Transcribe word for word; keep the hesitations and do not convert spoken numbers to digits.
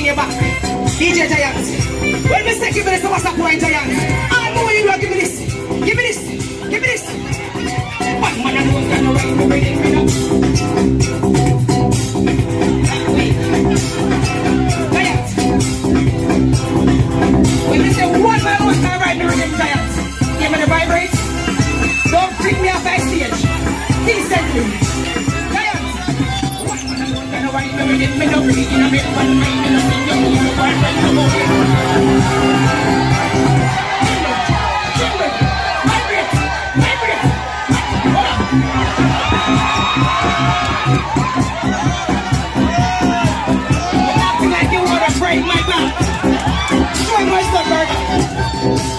your back. D J Giant. When we say give me this, what's the point, Giant? I know you will give me this. Give me this. Give me this. One man and one can write the rhythm, you know. Giant. When we say one man and one can write the rhythm, Giant. Give me the vibrate. Don't freak me off my stage. Decently. Giant. One man and one can write the rhythm, me no bring it in a bit, one man in a bit, you know, you want to know it. Acting like you want to break my back. Show myself, brother.